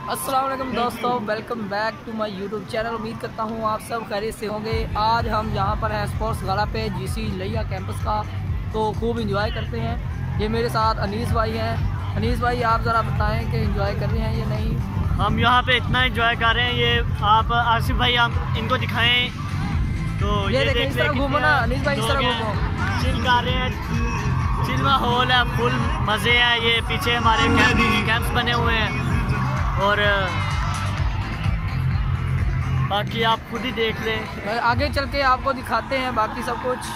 अस्सलाम वालेकुम दोस्तों, welcome back to my YouTube channel. उम्मीद करता हूँ आप सब खैरियत से होंगे। आज हम यहाँ पर हैं स्पोर्ट्स गाला पे जीसी लिया कैंपस का, तो खूब इंजॉय करते हैं। ये मेरे साथ अनीस भाई हैं। अनीस भाई, आप ज़रा बताएं कि इंजॉय कर रहे हैं या नहीं? हम यहाँ पे इतना इंजॉय कर रहे हैं, ये आप आसिफ भाई आप इनको दिखाएं। तो ये देखें, इस तरह घूमो ना अनीस भाई, इस तरह घूमो। चिल कर रहे हैं, चिल माहौल है, फुल मज़े हैं। ये पीछे हमारे कैंप्स बने हुए हैं और बाकी आप खुद ही देख लें। आगे चल के आपको दिखाते हैं बाकी सब कुछ।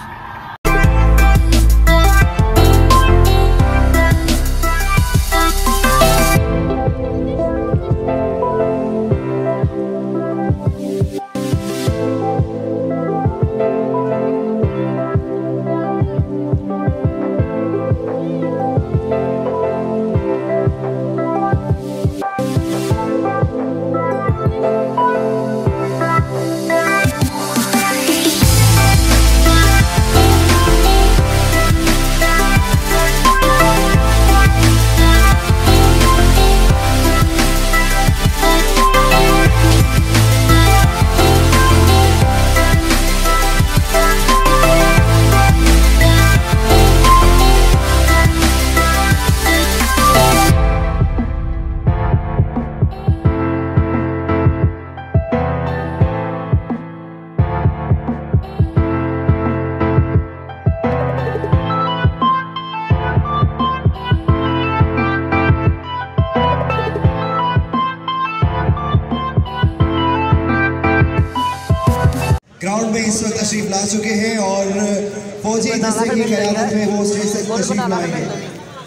ग्राउंड में इस वक्त तशरीफ ला चुके हैं और फौजी दस्ते की क़यादत में वो स्टेज तक तशरीफ लाएंगे।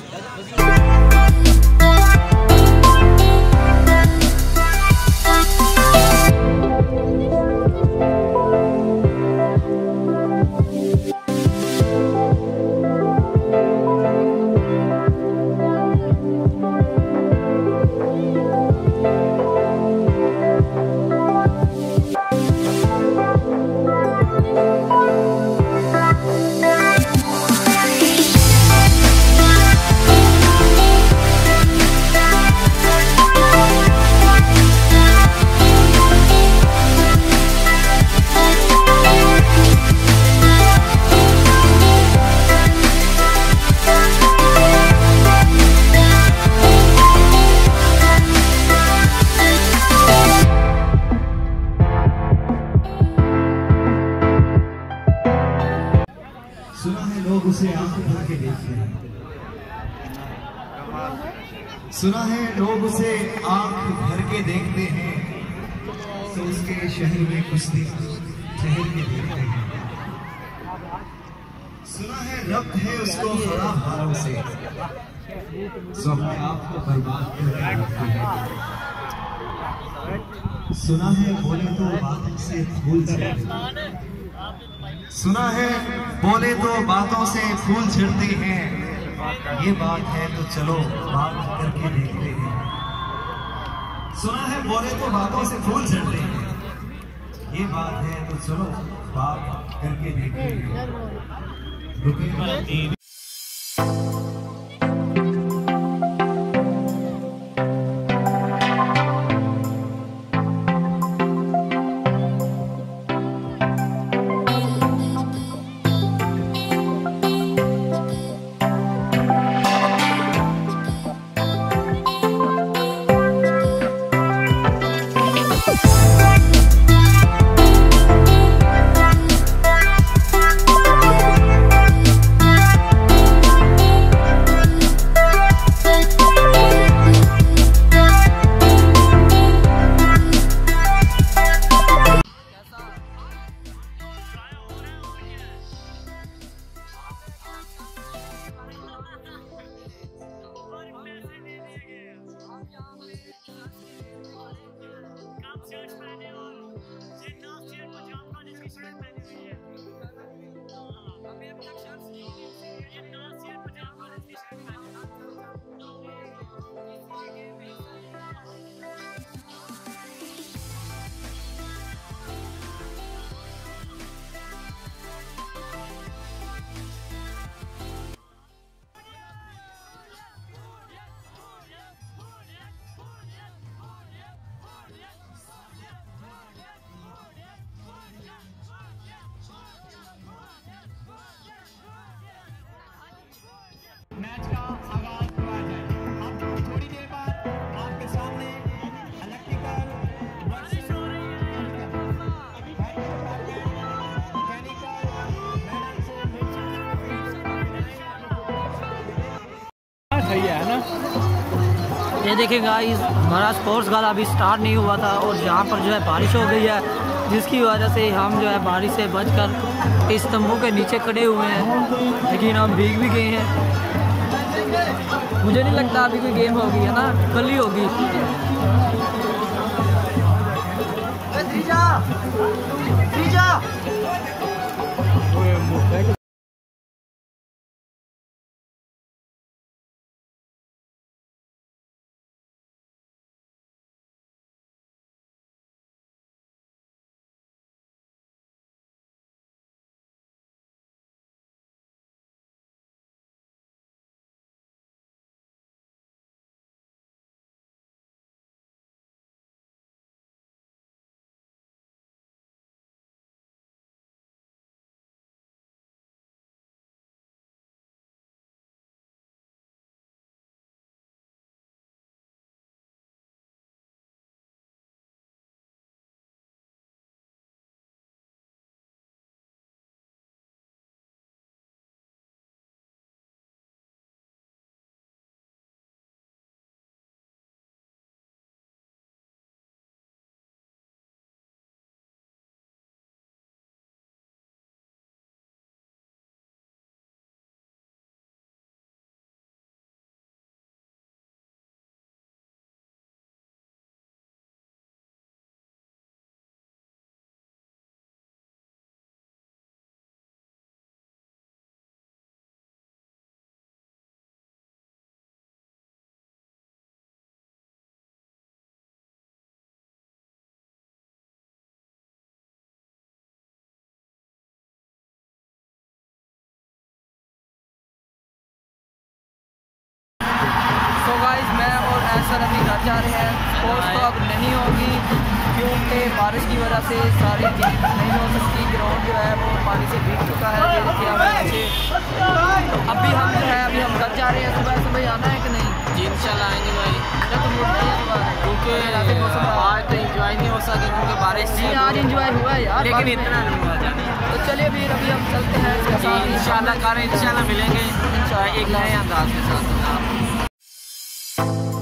सुना है लोग उसे आंख भर के देखते हैं, सुना है लोग उसे आंख भर के देखते हैं, तो उसके शहर में कुछ दिन ठहर के देखते हैं। सुना है रब्त है उसको खराब हालों से, जो अपने आप को बर्बाद करके रखते हैं। सुना है बोले तो बातों से फूल झड़ते, सुना है बोले तो बातों से फूल झड़ते हैं। ये बात है तो चलो बात करके देखते हैं। सुना है बोले तो बातों से फूल झड़ते हैं, ये बात है तो चलो बात करके देखते हैं। रुके ये देखिए गाइस, हमारा स्पोर्ट्स गाला अभी स्टार्ट नहीं हुआ था और यहाँ पर जो है बारिश हो गई है, जिसकी वजह से हम जो है बारिश से बचकर इस तंबू के नीचे खड़े हुए हैं, लेकिन हम भीग भी गए हैं। मुझे नहीं लगता अभी कोई गेम होगी, है ना, कल ही होगी। तो गाइस, मैं और ऐसा अभी घर जा रहे हैं। स्पोर्ट्स तो अब नहीं होगी क्योंकि बारिश की वजह से सारी गेम नहीं हो सकती। ग्राउंड जो है वो पानी से भीग चुका है। ये देखिए तो अभी हम जो है अभी हम घर जा रहे हैं। सुबह सुबह आना है कि नहीं? जी इंशाल्लाह आएंगे भाई, क्योंकि आज तो इंजॉय नहीं हो सके क्योंकि बारिश नहीं, आज इंजॉय हुआ है यार, लेकिन इतना नहीं हुआ जाने। तो चलिए फिर अभी हम चलते हैं इसके साथ। इंशाल्लाह मिलेंगे एक नए अंदाज के साथ।